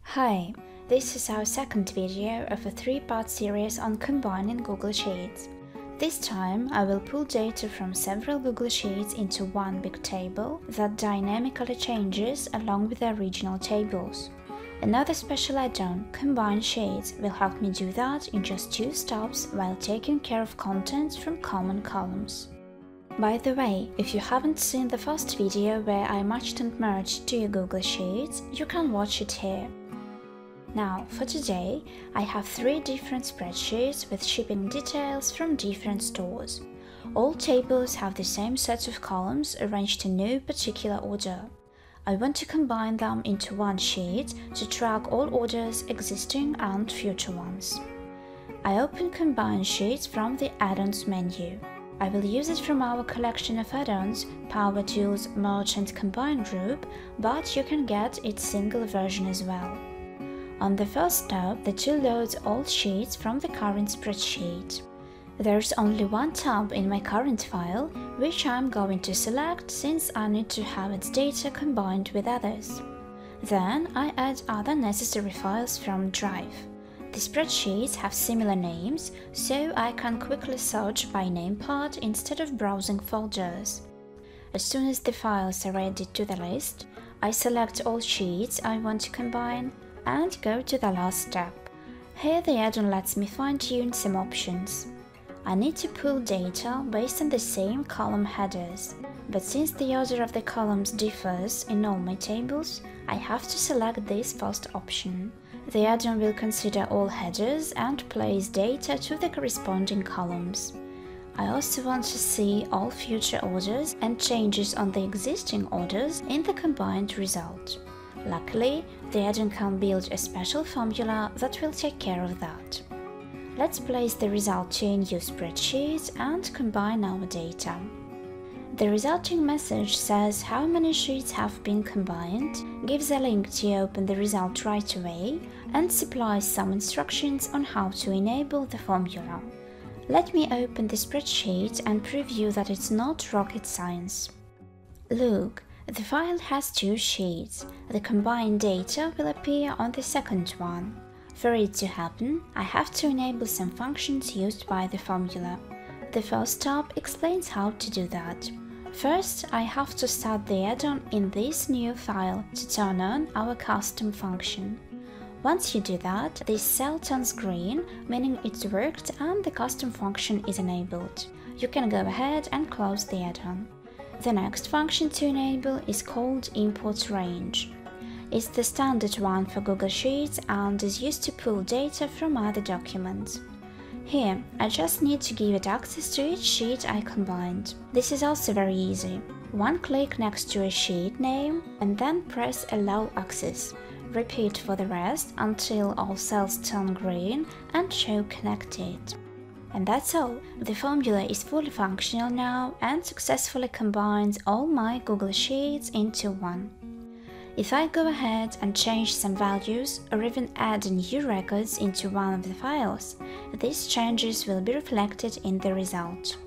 Hi, this is our second video of a three-part series on combining Google Sheets. This time I will pull data from several Google Sheets into one big table that dynamically changes along with the original tables. Another special add-on, Combine Sheets, will help me do that in just 2 steps while taking care of content from common columns. By the way, if you haven't seen the first video where I matched and merged 2 Google Sheets, you can watch it here. Now, for today, I have 3 different spreadsheets with shipping details from different stores. All tables have the same set of columns arranged in no particular order. I want to combine them into one sheet to track all orders, existing and future ones. I open Combine Sheets from the Add-ons menu. I will use it from our collection of add-ons, Power Tools, Merge and Combine group, but you can get its single version as well. On the first step, the tool loads all sheets from the current spreadsheet. There's only one tab in my current file, which I'm going to select since I need to have its data combined with others. Then I add other necessary files from Drive. The spreadsheets have similar names, so I can quickly search by name part instead of browsing folders. As soon as the files are added to the list, I select all sheets I want to combine and go to the last step. Here the add-on lets me fine-tune some options. I need to pull data based on the same column headers, but since the order of the columns differs in all my tables, I have to select this first option. The add-on will consider all headers and place data to the corresponding columns. I also want to see all future orders and changes on the existing orders in the combined result. Luckily, the add-on can build a special formula that will take care of that. Let's place the result to a new spreadsheet and combine our data. The resulting message says how many sheets have been combined, gives a link to open the result right away, and supplies some instructions on how to enable the formula. Let me open the spreadsheet and preview that it's not rocket science. Look, the file has 2 sheets. The combined data will appear on the second one. For it to happen, I have to enable some functions used by the formula. The first step explains how to do that. First, I have to start the add-on in this new file to turn on our custom function. Once you do that, this cell turns green, meaning it's worked and the custom function is enabled. You can go ahead and close the add-on. The next function to enable is called Import Range. It's the standard one for Google Sheets and is used to pull data from other documents. Here, I just need to give it access to each sheet I combined. This is also very easy. One click next to a sheet name and then press Allow Access. Repeat for the rest until all cells turn green and show connected. And that's all. The formula is fully functional now and successfully combines all my Google Sheets into one. If I go ahead and change some values or even add new records into one of the files, these changes will be reflected in the result.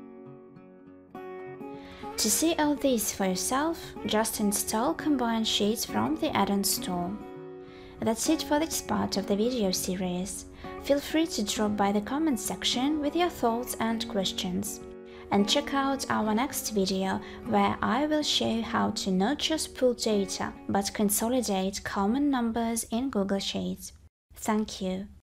To see all this for yourself, just install Combine Sheets from the add-on store. That's it for this part of the video series. Feel free to drop by the comments section with your thoughts and questions. And check out our next video where I will show how to not just pull data, but consolidate common numbers in Google Sheets. Thank you.